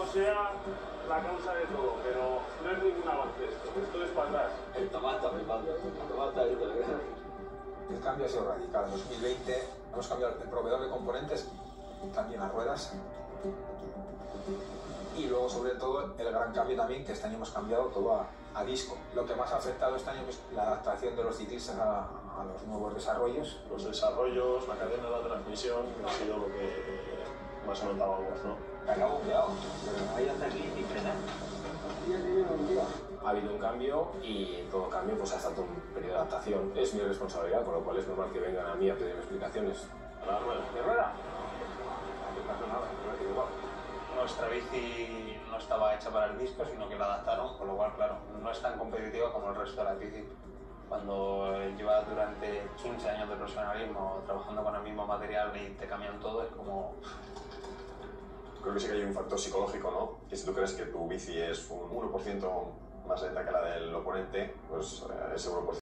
sea la causa de todo, pero no es ningún avance esto es para atrás. El tomate me manda, el tomate yo te lo creo. El cambio ha sido radical. En 2020 hemos cambiado el proveedor de componentes, también las ruedas. Y luego, sobre todo, el gran cambio también, que este año hemos cambiado todo a disco. Lo que más ha afectado este año es la adaptación de los ciclistas a los nuevos desarrollos. Los desarrollos, la cadena de la transmisión, ha sido lo que más notábamos, ¿no? Me acabo cuidado, pero ahí hasta aquí sin frenar. Ha habido un cambio y en todo cambio pues ha estado un periodo de adaptación. Es mi responsabilidad, con lo cual es normal que vengan a mí a pedirme explicaciones. La rueda. ¿De rueda? No pasa nada, me igual. Nuestra bici no estaba hecha para el disco, sino que la adaptaron, con lo cual, claro, no es tan competitiva como el resto de las bicis. Cuando llevas durante 15 años de profesionalismo trabajando con el mismo material y te cambian todo, es como... Creo que sí que hay un factor psicológico, ¿no? Que si tú crees que tu bici es un 1% más lenta que la del oponente, pues ese 1%